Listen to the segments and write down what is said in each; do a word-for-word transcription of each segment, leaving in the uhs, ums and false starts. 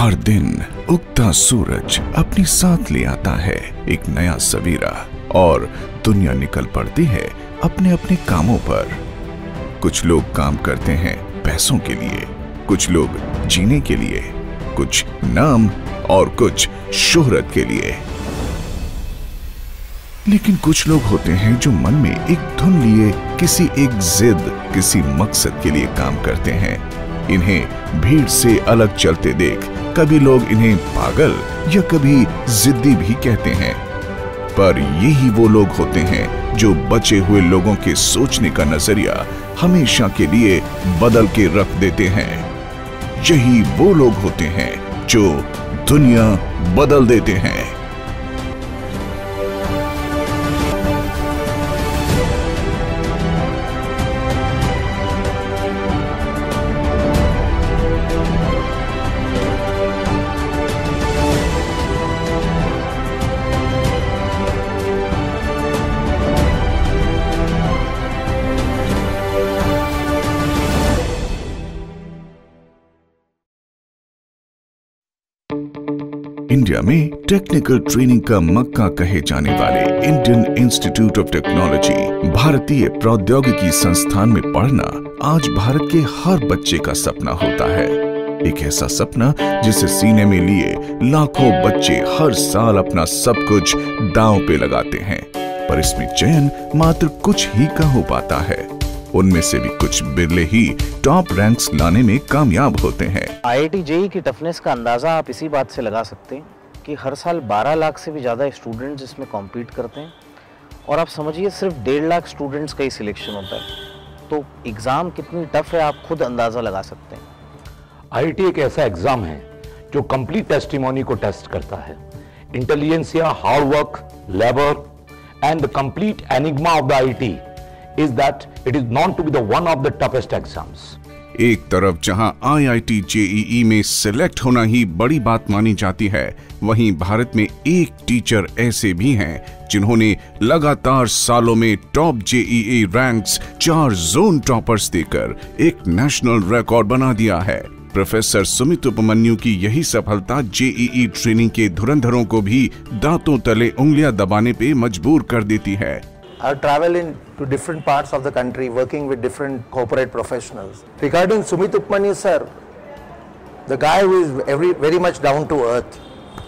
हर दिन उगता सूरज अपने साथ ले आता है एक नया सवेरा और दुनिया निकल पड़ती है अपने अपने कामों पर। कुछ लोग काम करते हैं पैसों के लिए, कुछ लोग जीने के लिए, कुछ नाम और कुछ शोहरत के लिए। लेकिन कुछ लोग होते हैं जो मन में एक धुन लिए किसी एक जिद, किसी मकसद के लिए काम करते हैं। इन्हें भीड़ से अलग चलते देख कभी लोग इन्हें पागल या कभी जिद्दी भी कहते हैं, पर यही वो लोग होते हैं जो बचे हुए लोगों के सोचने का नजरिया हमेशा के लिए बदल के रख देते हैं। यही वो लोग होते हैं जो दुनिया बदल देते हैं। इंडिया में टेक्निकल ट्रेनिंग का मक्का कहे जाने वाले इंडियन इंस्टीट्यूट ऑफ टेक्नोलॉजी भारतीय प्रौद्योगिकी संस्थान में पढ़ना आज भारत के हर बच्चे का सपना होता है। एक ऐसा सपना जिसे सीने में लिए लाखों बच्चे हर साल अपना सब कुछ दांव पे लगाते हैं, पर इसमें चयन मात्र कुछ ही का हो पाता है। उनमें से भी कुछ बिरले ही टॉप रैंक्स लाने में कामयाब होते हैं। आई आई टी जेई की टफनेस का अंदाज़ा आप इसी बात से लगा सकते हैं कि हर साल बारह लाख से भी ज़्यादा स्टूडेंट्स इसमें कॉम्पीट करते हैं और आप समझिए सिर्फ डेढ़ लाख स्टूडेंट्स का ही सिलेक्शन होता है। तो एग्ज़ाम कितनी टफ है आप खुद अंदाज़ा लगा सकते हैं। आई आई टी एक ऐसा एग्ज़ाम है जो कंप्लीट टेस्टिमोनी को टेस्ट करता है। Intelligentsia, hard work, labour and the complete enigma of the I I T is that it is known to be the one of the toughest exams. एक तरफ जहां आई आई टी जे ई ई में select होना ही बड़ी बात मानी जाती है, वहीं भारत में एक टीचर ऐसे भी हैं जिन्होंने लगातार सालों में top J E E ranks चार जोन टॉपर्स देकर एक नेशनल रिकॉर्ड बना दिया है। प्रोफेसर सुमित उपमन्यु की यही सफलता जे ई ई ट्रेनिंग के धुरंधरों को भी दांतों तले उंगलियां दबाने पे मजबूर कर देती है। I've traveled in to different parts of the country working with different corporate professionals. Regarding Sumit Upmanyu sir, the guy who is every, very much down to earth,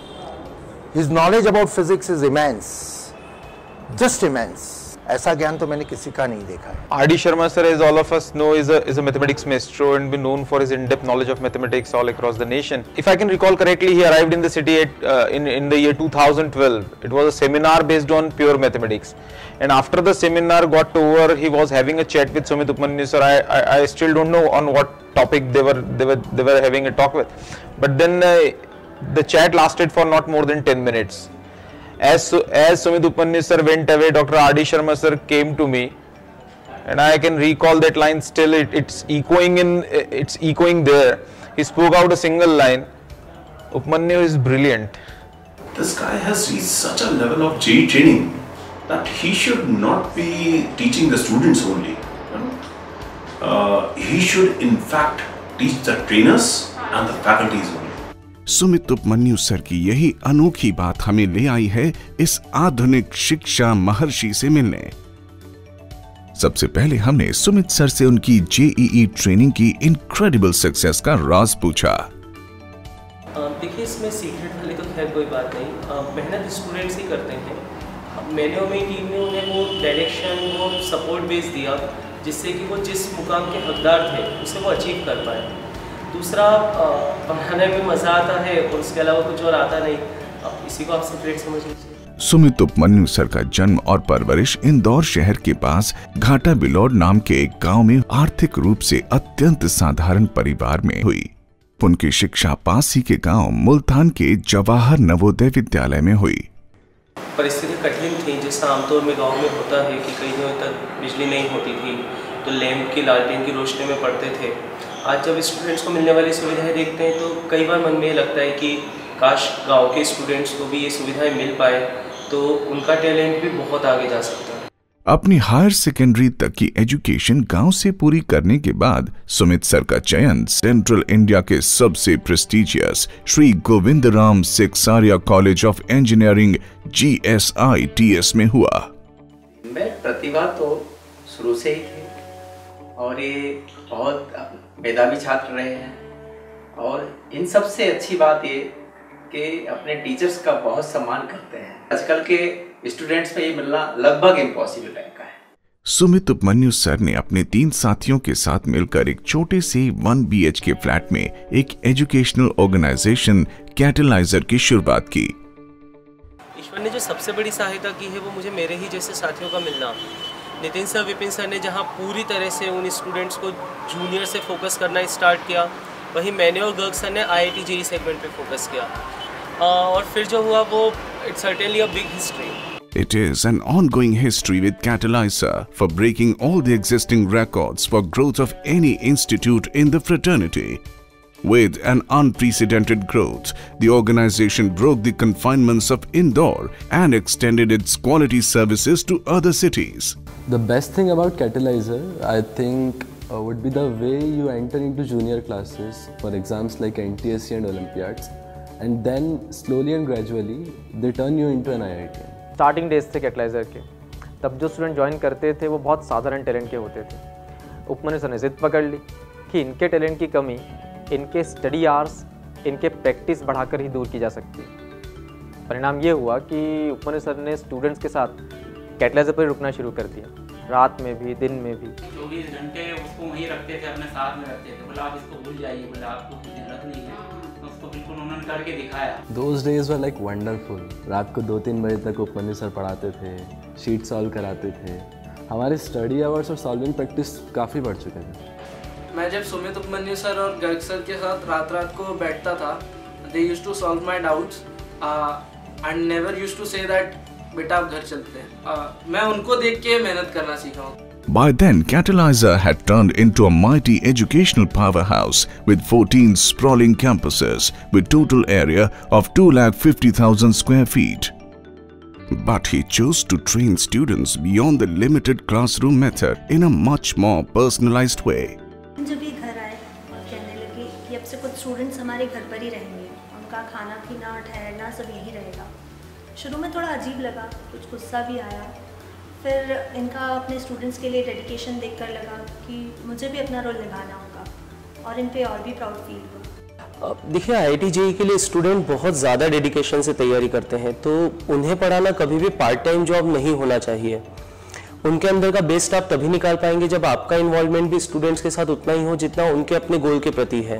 his knowledge about physics is immense, just immense. ऐसा ज्ञान तो मैंने किसी का नहीं देखा है। R D Sharma sir, as all of us know, is a is a mathematics maestro and been known for his in-depth knowledge of mathematics all across the nation. If I can recall correctly, he arrived in the city at uh, in in the year two thousand twelve. It was a seminar based on pure mathematics, and after the seminar got over, he was having a chat with Sumit Upmanyu sir. I, I I still don't know on what topic they were they were they were having a talk with, but then uh, the chat lasted for not more than ten minutes. As as Sumit Upmanyu sir went away, Doctor R D Sharma sir came to me, and I can recall that line still. It, it's echoing in it's echoing there. He spoke out a single line. Upmanyu is brilliant. This guy has reached such a level of J E E training that he should not be teaching the students only. You know? uh, he should in fact teach the trainers and the faculties only. Sumit Upmanyu sir की यही अनोखी बात हमें ले आई है इस आधुनिक शिक्षा महर्षि से मिलने। सबसे पहले हमने सुमित सर से उनकी जे ई ई ट्रेनिंग की इनक्रेडिबल सक्सेस का राज पूछा। देखिए, इसमें सीक्रेट वाली तो खैर कोई बात नहीं, मेहनत स्टूडेंट्स ही करते हैं। मैंने और मेरी टीम ने उन्हें वो डायरेक्शन, वो सपोर्ट बेस दिया जिससे कि वो जिस मुकाम के हकदार थे उसे वो अचीव कर पाए। दूसरा, पढ़ाने में मज़ा आता है और उसके अलावा कुछ और आता नहीं, इसी को आप सीक्रेट समझ लीजिए। सुमित उपमन्यु सर का जन्म और परवरिश इंदौर शहर के पास घाटा बिलौर नाम के एक गांव में आर्थिक रूप से अत्यंत साधारण परिवार में हुई। उनकी शिक्षा पास ही के गांव मुल्तान के जवाहर नवोदय विद्यालय में हुई। परिस्थिति कठिन थी, जैसा आमतौर में गाँव में होता है कि कई दिनों तक बिजली नहीं होती थी, तो लैंप की लालटेन की रोशनी में पढ़ते थे। आज जब स्टूडेंट्स को मिलने वाली सुविधाएं देखते हैं तो कई बार मन में ये लगता है कि काश गांव के स्टूडेंट्स को भी ये सुविधाएं मिल पाए तो उनका टैलेंट भी बहुत आगे जा सकता है। अपनी हायर सेकेंडरी तक की एजुकेशन गांव से पूरी करने के बाद सुमित सर का चयन सेंट्रल इंडिया के सबसे prestigious Shri Govindram Seksaria college of engineering G S I T S में हुआ। मैं प्रतिभा तो शुरू से ही थी और ये बहुत मेधावी छात्र रहे हैं और इन सबसे अच्छी बात ये कि अपने टीचर्स का बहुत सम्मान करते हैं। आजकल के स्टूडेंट्स में ये मिलना लगभग इम्पॉसिबल टाइप का है। सुमित उपमन्यु सर ने अपने तीन साथियों के साथ मिलकर एक छोटे से one B H K flat में एक एजुकेशनल ऑर्गेनाइजेशन कैटलाइजर की शुरुआत की। ईश्वर ने जो सबसे बड़ी सहायता की है वो मुझे मेरे ही जैसे साथियों का मिलना। नितिन सर, विपिन सर ने जहाँ पूरी तरह से उन स्टूडेंट्स को जूनियर से फोकस करना स्टार्ट किया, वहीं मैंने और गर्ग सर ने I I T JEE segment पे फोकस किया। और फिर जो हुआ वो it's certainly a big history. It is an ongoing history with CatalyseR for breaking all the existing records for growth of any institute in the fraternity. With an unprecedented growth, the organization broke the confinements of Indore and extended its quality services to other cities. The best thing about CatalyseR, I think, uh, would be the way you enter into junior classes for exams like N T S C and Olympiads, and then slowly and gradually they turn you into an IITian. Starting days थे catalyser के, तब जो student join करते थे वो बहुत साधारण talent के होते थे। उपमन्यु सर ने जिद पकड़ ली कि इनके टैलेंट की कमी इनके स्टडी आवर्स, इनके प्रैक्टिस बढ़ाकर ही दूर की जा सकती है। परिणाम ये हुआ कि उपमन्यु सर ने स्टूडेंट्स के साथ कैटलाइजर पर रुकना शुरू कर दिया, रात में भी दिन में भी। चौबीस घंटे उसको वहीं रखते थे, अपने साथ में रखते थे। बोला आप इसको भूल जाइए, बोला आपको कुछ जरूरत नहीं है, तो उसको बिल्कुल उन्होंने करके दिखाया। Those days were like wonderful. रात को दो तीन बजे तक उपमन्यु सर पढ़ाते थे, शीट सॉल्व कराते थे। हमारे स्टडी आवर्स और सॉल्विंग प्रैक्टिस काफ़ी बढ़ चुके थे। मैं जब सुमित उपमन्यु सर और गर्ग सर के साथ रात रात को बैठता था, they used to solve my doubts uh, and never used to say that बेटा आप घर चलते हैं। uh, मैं उनको देख के मेहनत करना सीखा हूँ। By then, CatalyseR had turned into a mighty educational powerhouse with fourteen sprawling campuses with total area of two lakh fifty thousand square feet. But he chose to train students beyond the limited classroom method in a much more personalized way. जब ये घर आए और कहने लगे कि अब से कुछ स्टूडेंट्स हमारे घर पर ही रहेंगे, उनका खाना पीना ठहरना सब यही रहेगा। शुरू में थोड़ा अजीब लगा, कुछ गुस्सा भी आया, फिर इनका अपने स्टूडेंट्स के लिए डेडिकेशन देखकर लगा कि मुझे भी अपना रोल निभाना होगा और इन पे और भी प्राउड फील हुआ। देखिए, आई आई टी जेई के लिए स्टूडेंट बहुत ज़्यादा डेडिकेशन से तैयारी करते हैं, तो उन्हें पढ़ाना कभी भी पार्ट टाइम जॉब नहीं होना चाहिए। उनके अंदर का बेस्ट आप तभी निकाल पाएंगे जब आपका इन्वॉल्वमेंट भी स्टूडेंट्स के साथ उतना ही हो जितना उनके अपने गोल के प्रति है।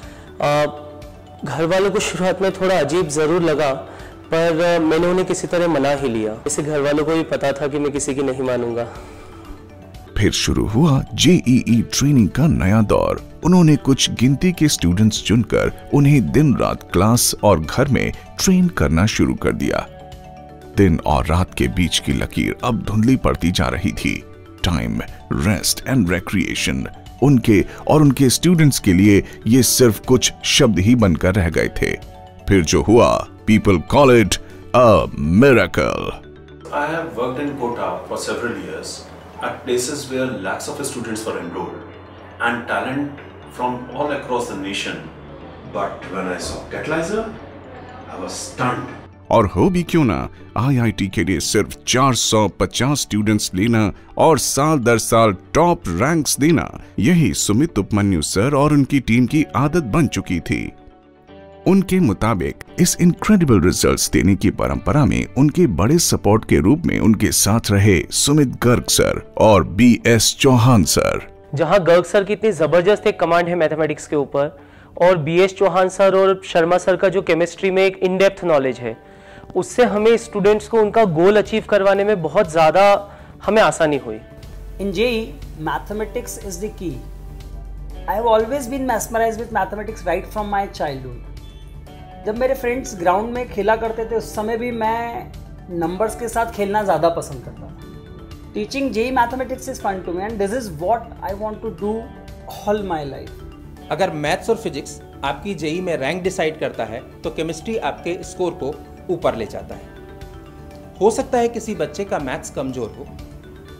घर वालों को शुरुआत में थोड़ा अजीब ज़रूर लगा, पर मैंने उन्हें किसी तरह मना ही लिया। इससे घर वालों को भी पता था कि मैं किसी की नहीं मानूंगा। फिर शुरू हुआ जे ई ई ट्रेनिंग का नया दौर। उन्होंने कुछ गिनती के स्टूडेंट्स चुनकर उन्हें दिन रात क्लास और घर में ट्रेन करना शुरू कर दिया। दिन और रात के बीच की लकीर अब धुंधली पड़ती जा रही थी। टाइम, रेस्ट एंड रिक्रिएशन उनके और उनके स्टूडेंट्स के लिए ये सिर्फ कुछ शब्द ही बनकर रह गए थे। फिर जो हुआ, people call it a miracle. I have worked in Kota for several years at places where lakhs of students were enrolled and talent from all across the nation. But when I saw CatalyseR, I was stunned. और हो भी क्यों ना, आई I T के लिए सिर्फ चार सौ पचास स्टूडेंट्स लेना और साल दर साल टॉप रैंक्स देना, यही सुमित उपमन्यु सर और उनकी टीम की आदत बन चुकी थी। उनके मुताबिक इस इनक्रेडिबल रिजल्ट्स देने की परंपरा में उनके बड़े सपोर्ट के रूप में उनके साथ रहे सुमित गर्ग सर और बी एस चौहान सर। जहां गर्ग सर की इतनी जबरदस्त एक कमांड है मैथमेटिक्स के ऊपर, और बी एस चौहान सर और शर्मा सर का जो केमिस्ट्री में एक इन डेप्थ नॉलेज है, उससे हमें स्टूडेंट्स को उनका गोल अचीव करवाने में बहुत ज़्यादा हमें आसानी हुई। In JEE mathematics is the key. I have always been mesmerised with mathematics right from my childhood. जब मेरे फ्रेंड्स ग्राउंड में खेला करते थे उस समय भी मैं नंबर्स के साथ खेलना ज़्यादा पसंद करता था। Teaching JEE mathematics is fun to me and this is what I want to do all my life. अगर मैथ्स और फिजिक्स आपकी जेई में रैंक डिसाइड करता है तो केमिस्ट्री आपके स्कोर को ऊपर ले जाता है। हो सकता है किसी बच्चे का मैथ्स कमज़ोर हो,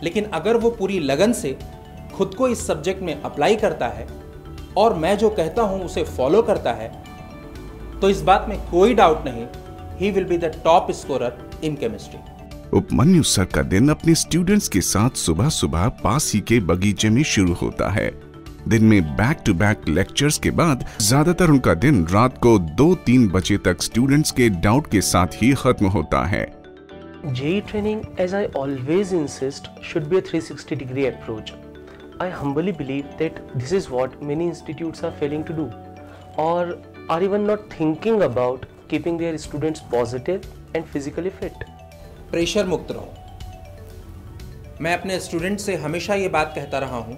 लेकिन अगर वो पूरी लगन से खुद को इस सब्जेक्ट में अप्लाई करता है और मैं जो कहता हूं उसे फॉलो करता है, तो इस बात में कोई डाउट नहीं, he will be the top scorer in chemistry. Upmanyu sir का दिन अपने स्टूडेंट्स के साथ सुबह सुबह पास ही के बगीचे में शुरू होता है। दिन में बैक टू बैक लेक्चर्स के बाद ज्यादातर उनका दिन रात को दो तीन बजे तक स्टूडेंट्स के डाउट के साथ ही खत्म होता है। J E E training, as I always insist, should be a three sixty degree approach. I humbly believe that this is what many institutes are failing to do, or are even not thinking about keeping their students positive and physically fit. Pressure मुक्त रहो। मैं अपने student से हमेशा ये बात कहता रहा हूं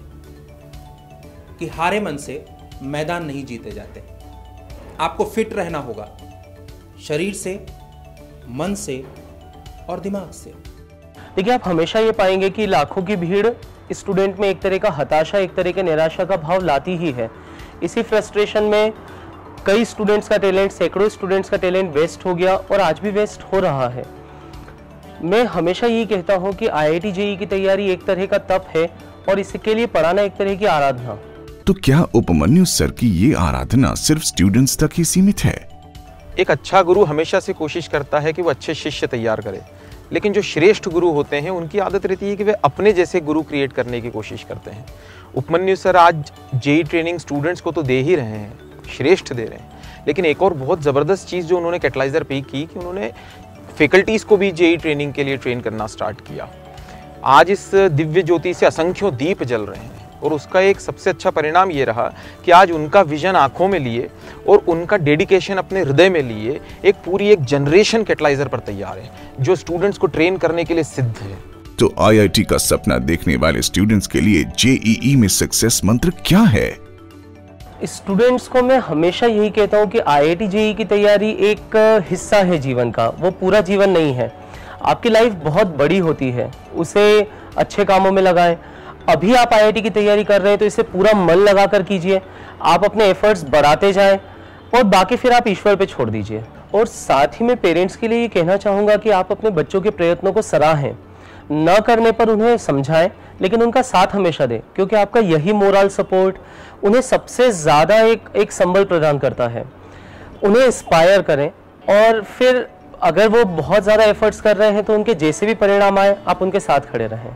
कि हारे मन से मैदान नहीं जीते जाते। आपको फिट रहना होगा, शरीर से, मन से और दिमाग से। देखिए, आप हमेशा ये पाएंगे कि लाखों की भीड़ स्टूडेंट में एक तरह का हताशा, एक तरह के निराशा का भाव लाती ही है। इसी फ्रस्ट्रेशन में कई स्टूडेंट्स का टैलेंट, सैकड़ों स्टूडेंट्स का टैलेंट वेस्ट हो गया और आज भी वेस्ट हो रहा है। मैं हमेशा यही कहता हूँ कि आई आई टी जे ई की तैयारी एक तरह का तप है और इसके लिए पढ़ाना एक तरह की आराधना। तो क्या उपमन्यु सर की ये आराधना सिर्फ स्टूडेंट्स तक ही सीमित है? एक अच्छा गुरु हमेशा से कोशिश करता है कि वो अच्छे शिष्य तैयार करे, लेकिन जो श्रेष्ठ गुरु होते हैं उनकी आदत रहती है कि वे अपने जैसे गुरु क्रिएट करने की कोशिश करते हैं। उपमन्यु सर आज जेई ट्रेनिंग स्टूडेंट्स को तो दे ही रहे हैं, श्रेष्ठ दे रहे हैं, लेकिन एक और बहुत ज़बरदस्त चीज़ जो उन्होंने कैटलाइजर पे की कि उन्होंने फैकल्टीज़ को भी जेई ट्रेनिंग के लिए ट्रेन करना स्टार्ट किया। आज इस दिव्य ज्योति से असंख्यों दीप जल रहे हैं और उसका एक सबसे अच्छा परिणाम ये रहा कि आज उनका विजन आंखों में लिए और उनका डेडिकेशन अपने हृदय में लिए एक पूरी एक जनरेशन कैटलाइजर पर तैयार है जो स्टूडेंट्स को ट्रेन करने के लिए सिद्ध है। तो आई आई टी का सपना देखने वाले स्टूडेंट्स के लिए जे ई ई में सक्सेस मंत्र क्या है? स्टूडेंट्स को मैं हमेशा यही कहता हूँ कि आई आई टी जे ई की तैयारी एक हिस्सा है जीवन का, वो पूरा जीवन नहीं है। आपकी लाइफ बहुत बड़ी होती है, उसे अच्छे कामों में लगाएं। अभी आप आई आई टी की तैयारी कर रहे हैं तो इसे पूरा मन लगा कर कीजिए, आप अपने एफर्ट्स बढ़ाते जाएं और बाकी फिर आप ईश्वर पे छोड़ दीजिए। और साथ ही मैं पेरेंट्स के लिए ये कहना चाहूँगा कि आप अपने बच्चों के प्रयत्नों को सराहें, न करने पर उन्हें समझाएं, लेकिन उनका साथ हमेशा दें, क्योंकि आपका यही मोरल सपोर्ट उन्हें सबसे ज़्यादा एक एक संबल प्रदान करता है। उन्हें इंस्पायर करें और फिर अगर वो बहुत ज़्यादा एफर्ट्स कर रहे हैं तो उनके जैसे भी परिणाम आए आप उनके साथ खड़े रहें।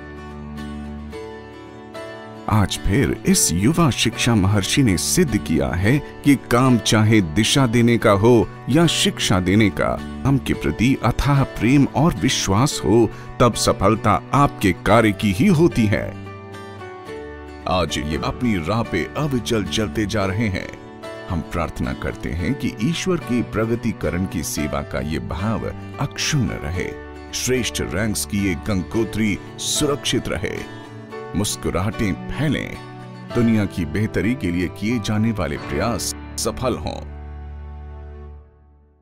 आज फिर इस युवा शिक्षा महर्षि ने सिद्ध किया है कि काम चाहे दिशा देने का हो या शिक्षा देने का, काम के प्रति अथाह प्रेम और विश्वास हो तब सफलता आपके कार्य की ही होती है। आज ये अपनी राह पे अविचल चलते जा रहे हैं। हम प्रार्थना करते हैं कि ईश्वर की प्रगतिकरण की सेवा का ये भाव अक्षुण्ण रहे, श्रेष्ठ रैंक्स की ये गंगोत्री सुरक्षित रहे, मुस्कुराहटें फैलें, दुनिया की बेहतरी के लिए किए जाने वाले प्रयास सफल हों।